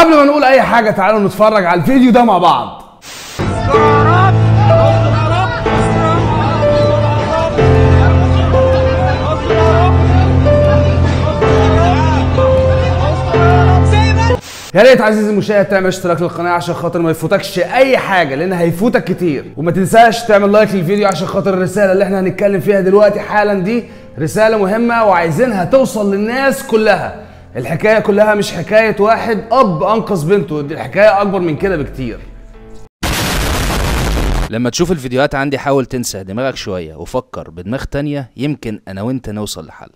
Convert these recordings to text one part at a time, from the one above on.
قبل ما نقول اي حاجه تعالوا نتفرج على الفيديو ده مع بعض. يا ريت عزيزي المشاهد تعمل اشتراك للقناه عشان خاطر ما يفوتكش اي حاجه، لان هيفوتك كتير. وما تنساش تعمل لايك للفيديو عشان خاطر الرساله اللي احنا هنتكلم فيها دلوقتي حالا دي رساله مهمه وعايزينها توصل للناس كلها. الحكايه كلها مش حكايه واحد اب انقذ بنته، دي الحكايه اكبر من كده بكتير. لما تشوف الفيديوهات عندي حاول تنسى دماغك شويه وفكر بدماغ تانيه، يمكن انا وانت نوصل لحل.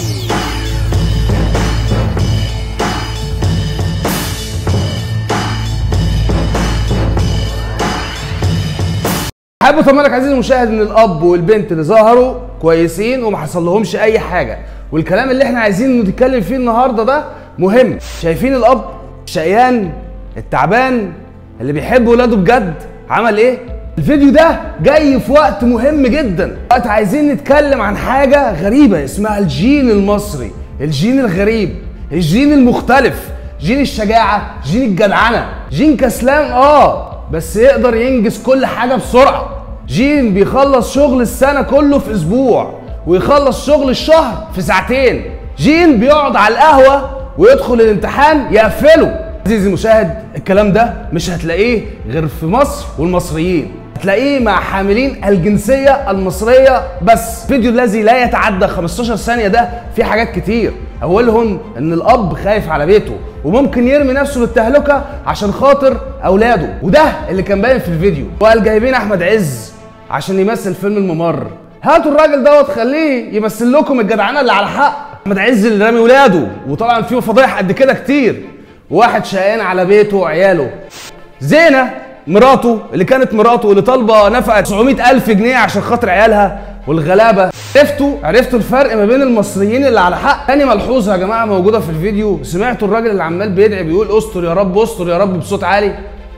حابب اطمنك عزيزي المشاهد ان الاب والبنت اللي ظهروا كويسين وما حصل لهمش اي حاجه، والكلام اللي احنا عايزين نتكلم فيه النهارده ده مهم. شايفين الاب الشقيان التعبان اللي بيحب ولاده بجد عمل ايه؟ الفيديو ده جاي في وقت مهم جدا، وقت عايزين نتكلم عن حاجه غريبه اسمها الجين المصري، الجين الغريب، الجين المختلف، جين الشجاعه، جين الجدعنه، جين كسلان بس يقدر ينجز كل حاجه بسرعه، جين بيخلص شغل السنه كله في اسبوع ويخلص شغل الشهر في ساعتين، جين بيقعد على القهوه ويدخل الامتحان يقفله. عزيزي المشاهد الكلام ده مش هتلاقيه غير في مصر والمصريين، هتلاقيه مع حاملين الجنسيه المصريه بس. الفيديو الذي لا يتعدى 15 ثانيه ده فيه حاجات كتير، اولهم ان الاب خايف على بيته وممكن يرمي نفسه للتهلكه عشان خاطر اولاده، وده اللي كان باين في الفيديو. وقال جايبين احمد عز عشان يمثل فيلم الممر، هاتوا الراجل دوت خليه يمثل لكم الجدعنه اللي على حق. احمد عز اللي رامي ولاده، وطبعا فيه فضايح قد كده كتير، وواحد شقيان على بيته وعياله. زينه مراته اللي كانت مراته اللي طالبه نفقه 900,000 جنيه عشان خاطر عيالها والغلابه. عرفتوا الفرق ما بين المصريين اللي على حق. تاني ملحوظه يا جماعه موجوده في الفيديو، سمعتوا الراجل اللي عمال بيدعي بيقول استر يا رب استر يا رب بصوت عالي؟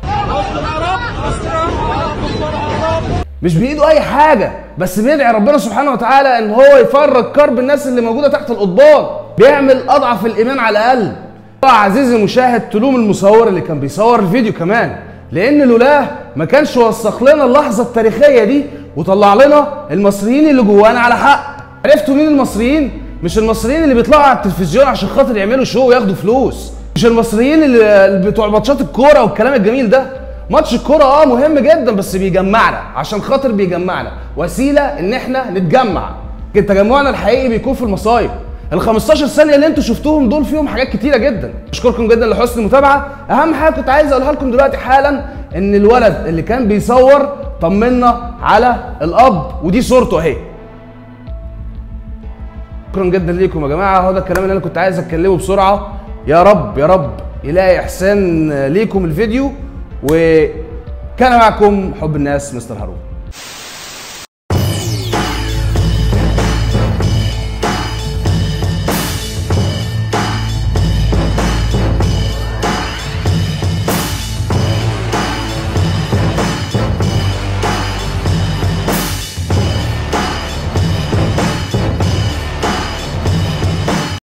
مش بايده اي حاجه، بس بيدعي ربنا سبحانه وتعالى ان هو يفرج كرب الناس اللي موجوده تحت القضبان، بيعمل اضعف الايمان على الاقل. عزيزي المشاهد تلوم المصور اللي كان بيصور الفيديو كمان، لان لولاه ما كانش وثق لنا اللحظه التاريخيه دي وطلع لنا المصريين اللي جوانا على حق. عرفتوا مين المصريين؟ مش المصريين اللي بيطلعوا على التلفزيون عشان خاطر يعملوا شو وياخدوا فلوس، مش المصريين اللي بتوع ماتشات الكوره والكلام الجميل ده. ماتش الكوره مهم جدا بس بيجمعنا، عشان خاطر بيجمعنا وسيله ان احنا نتجمع. تجمعنا الحقيقي بيكون في المصايب. ال 15 ثانيه اللي انتوا شفتوهم دول فيهم حاجات كتيره جدا. اشكركم جدا لحسن المتابعه. اهم حاجه كنت عايز اقولها لكم دلوقتي حالا ان الولد اللي كان بيصور طمنا على الاب ودي صورته اهي. شكرا جدا ليكم يا جماعه، هو ده الكلام اللي انا كنت عايز اتكلمه بسرعه. يا رب يا رب يلاقي احسان ليكم الفيديو، وكان معكم حب الناس مستر هارون.